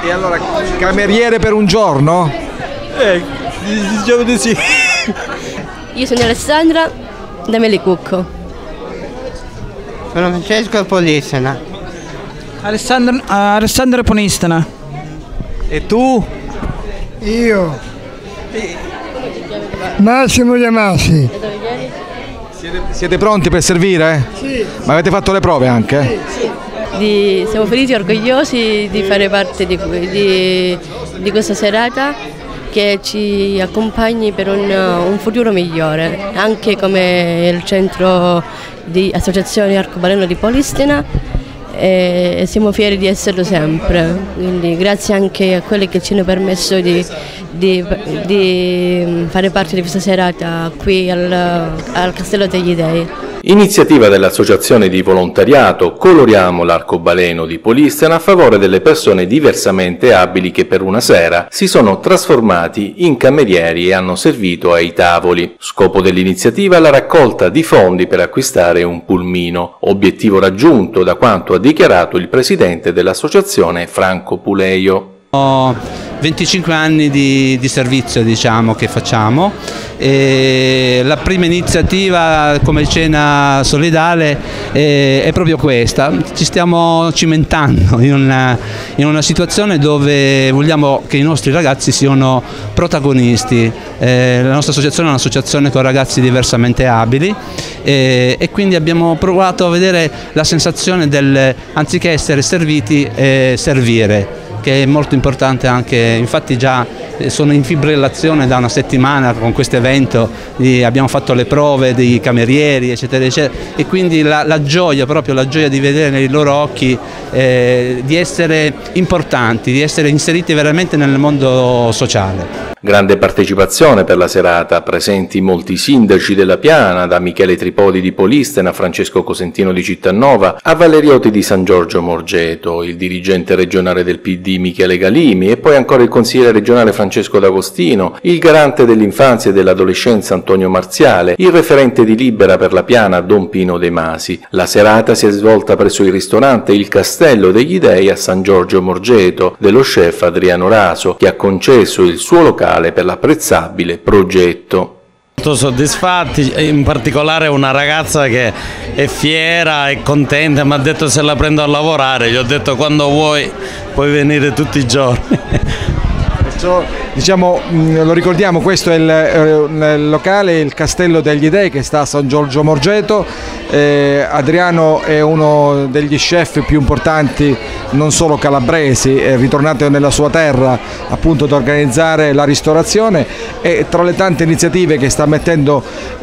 E allora, cameriere per un giorno? Diciamo di sì. Io sono Alessandra da Melicucco. Sono Francesco Polistena. Alessandro Polistena. E tu? Io. Massimo Giamassi. Siete pronti per servire? Sì. Ma avete fatto le prove anche? Siamo felici e orgogliosi di fare parte di questa serata che ci accompagni per un futuro migliore, anche come il centro di associazione Arcobaleno di Polistena, e siamo fieri di esserlo sempre, quindi grazie anche a quelli che ci hanno permesso di fare parte di questa serata qui al Castello degli Dei. Iniziativa dell'Associazione di Volontariato Coloriamo l'Arcobaleno di Polistena a favore delle persone diversamente abili che per una sera si sono trasformati in camerieri e hanno servito ai tavoli. Scopo dell'iniziativa è la raccolta di fondi per acquistare un pulmino, obiettivo raggiunto da quanto ha dichiarato il presidente dell'associazione Franco Puleio. 25 anni di servizio, diciamo, che facciamo, e la prima iniziativa come cena solidale è proprio questa. Ci stiamo cimentando in una situazione dove vogliamo che i nostri ragazzi siano protagonisti. La nostra associazione è un'associazione con ragazzi diversamente abili e quindi abbiamo provato a vedere la sensazione del, anziché essere serviti, servire, che è molto importante anche. Infatti già sono in fibrillazione da una settimana con questo evento, abbiamo fatto le prove dei camerieri eccetera eccetera, e quindi la gioia, proprio la gioia di vedere nei loro occhi di essere importanti, di essere inseriti veramente nel mondo sociale. Grande partecipazione per la serata, presenti molti sindaci della Piana, da Michele Tripodi di Polistena, Francesco Cosentino di Cittanova, a Valerioti di San Giorgio Morgeto, il dirigente regionale del PD Michele Galimi e poi ancora il consigliere regionale Francesco D'Agostino, il garante dell'infanzia e dell'adolescenza Antonio Marziale, il referente di Libera per la Piana Don Pino De Masi. La serata si è svolta presso il ristorante Il Castello degli Dei a San Giorgio Morgeto dello chef Adriano Raso, che ha concesso il suo locale per l'apprezzabile progetto. Molto soddisfatti, in particolare una ragazza che è fiera e contenta, mi ha detto se la prendo a lavorare, gli ho detto quando vuoi puoi venire tutti i giorni. Diciamo, lo ricordiamo, questo è il locale, il Castello degli Dei, che sta a San Giorgio Morgeto. Adriano è uno degli chef più importanti, non solo calabresi, è ritornato nella sua terra appunto ad organizzare la ristorazione, e tra le tante iniziative che sta mettendo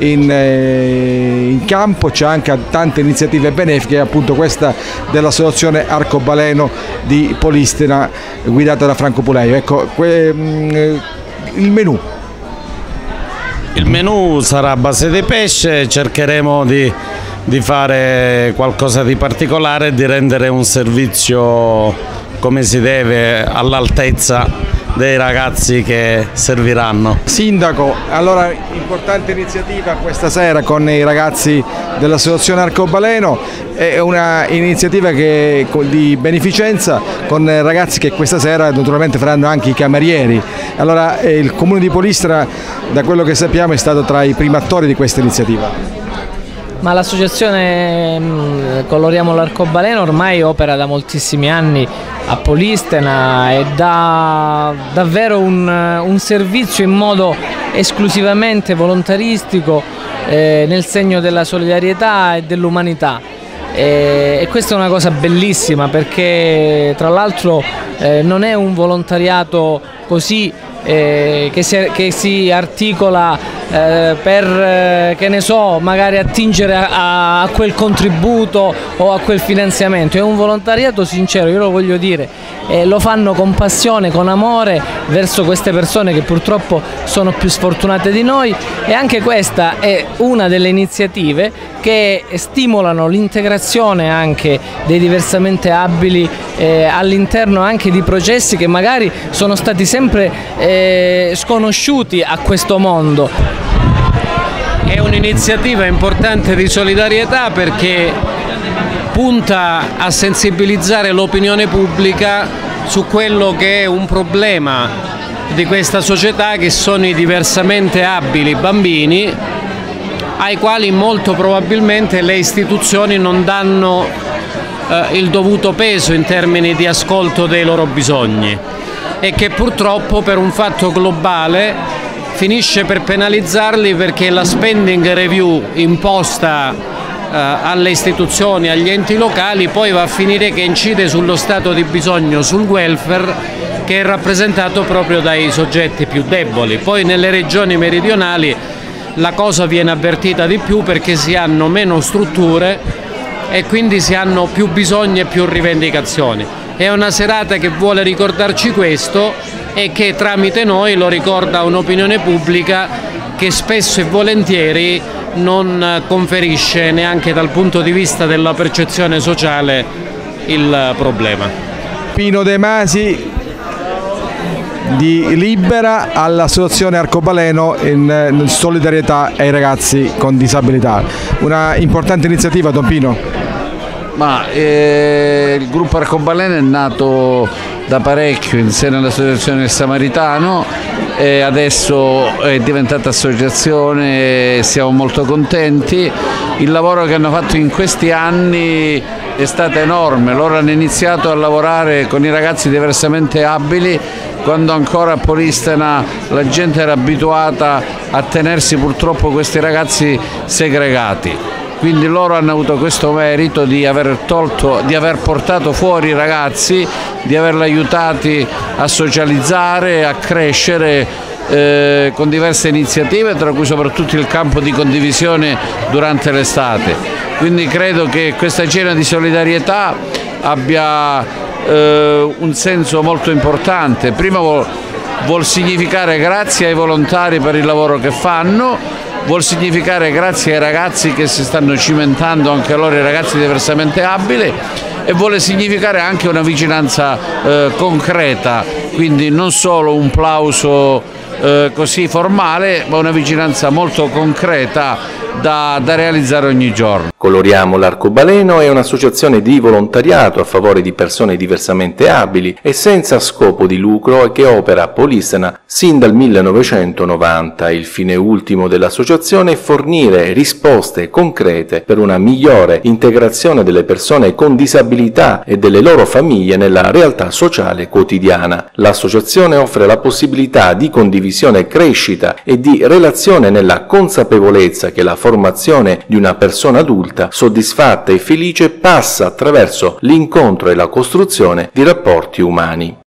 in campo c'è anche tante iniziative benefiche, appunto questa dell'associazione Arcobaleno di Polistena guidata da Franco Puleio. Ecco, il menù. Il menù sarà a base di pesce, cercheremo di fare qualcosa di particolare e di rendere un servizio come si deve, all'altezza dei ragazzi che serviranno. Sindaco, allora importante iniziativa questa sera con i ragazzi dell'associazione Arcobaleno, è una iniziativa di beneficenza con ragazzi che questa sera naturalmente faranno anche i camerieri. Allora il Comune di Polistena, da quello che sappiamo, è stato tra i primi attori di questa iniziativa. Ma l'associazione Coloriamo l'Arcobaleno ormai opera da moltissimi anni a Polistena e dà davvero un servizio in modo esclusivamente volontaristico nel segno della solidarietà e dell'umanità. E questa è una cosa bellissima, perché tra l'altro non è un volontariato così che si articola per, che ne so, magari attingere a quel contributo o a quel finanziamento. È un volontariato sincero, io lo voglio dire, lo fanno con passione, con amore verso queste persone che purtroppo sono più sfortunate di noi, e anche questa è una delle iniziative che stimolano l'integrazione anche dei diversamente abili all'interno anche di processi che magari sono stati sempre sconosciuti a questo mondo. È un'iniziativa importante di solidarietà perché punta a sensibilizzare l'opinione pubblica su quello che è un problema di questa società, che sono i diversamente abili bambini, ai quali molto probabilmente le istituzioni non danno il dovuto peso in termini di ascolto dei loro bisogni, e che purtroppo per un fatto globale finisce per penalizzarli, perché la spending review imposta alle istituzioni, agli enti locali, poi va a finire che incide sullo stato di bisogno, sul welfare, che è rappresentato proprio dai soggetti più deboli. Poi nelle regioni meridionali la cosa viene avvertita di più, perché si hanno meno strutture e quindi si hanno più bisogni e più rivendicazioni. È una serata che vuole ricordarci questo, e che tramite noi lo ricorda un'opinione pubblica che spesso e volentieri non conferisce, neanche dal punto di vista della percezione sociale, il problema. Pino De Masi di Libera all'Associazione Arcobaleno in solidarietà ai ragazzi con disabilità. Una importante iniziativa, Don Pino? Il gruppo Arcobaleno è nato da parecchio in seno all'Associazione del Samaritano, e adesso è diventata associazione e siamo molto contenti. Il lavoro che hanno fatto in questi anni è stato enorme. Loro hanno iniziato a lavorare con i ragazzi diversamente abili quando ancora a Polistena la gente era abituata a tenersi purtroppo questi ragazzi segregati. Quindi loro hanno avuto questo merito di aver portato fuori i ragazzi, di averli aiutati a socializzare, a crescere con diverse iniziative, tra cui soprattutto il campo di condivisione durante l'estate. Quindi credo che questa cena di solidarietà abbia un senso molto importante. Prima vuol significare grazie ai volontari per il lavoro che fanno, vuol significare grazie ai ragazzi che si stanno cimentando, anche loro i ragazzi diversamente abili, e vuole significare anche una vicinanza concreta, quindi non solo un plauso così formale, ma una vicinanza molto concreta da realizzare ogni giorno. Coloriamo l'Arcobaleno è un'associazione di volontariato a favore di persone diversamente abili e senza scopo di lucro, che opera a Polistena sin dal 1990. Il fine ultimo dell'associazione è fornire risposte concrete per una migliore integrazione delle persone con disabilità e delle loro famiglie nella realtà sociale quotidiana. L'associazione offre la possibilità di condivisione, crescita e di relazione nella consapevolezza che la formazione di una persona adulta soddisfatta e felice passa attraverso l'incontro e la costruzione di rapporti umani.